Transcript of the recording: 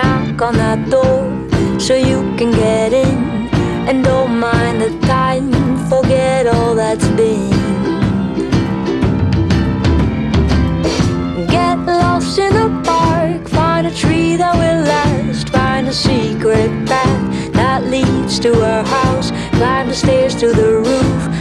knock on that door so you can get in. And don't mind the time, forget all that's been. Get lost in the park, find a tree that will last. Find a secret path that leads to our house. Climb the stairs to the roof,